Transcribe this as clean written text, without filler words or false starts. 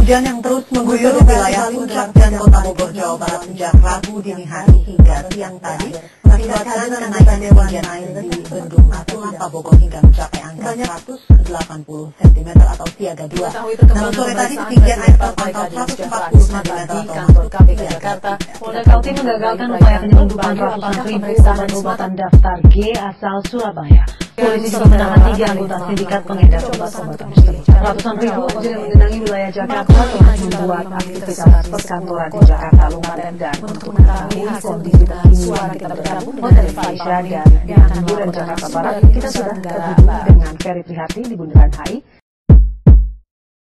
Hujan yang terus mengguyur wilayah Puncak dan Kota Bogor, Jawa Barat sejak Rabu dini hari hingga siang tadi mengakibatkan kenaikan ketinggian air di Bendung Katulampa Bogor hingga mencapai angka 180 cm atau siaga 2. Namun sore tadi ketinggian air terpantau 140 cm atau kantor KPK Jakarta. Polda Kaltim menggagalkan upaya penyelundupan ratusan ribu obat-obatan daftar G asal Surabaya. Polisi juga menahan 3 anggota sindikat pengedar obat-obatan tersebut. Ratusan ribu ojek yang mengendangi wilayah Jakarta telah membuat aktivitas perkantoran di Jakarta lumpuh dan untuk mengetahui kondisi suara kita bergabung dari Faisya dan Hiburan Jakarta Barat, kita sudah terhubung dengan Ferry Prihatin di Bundaran HI.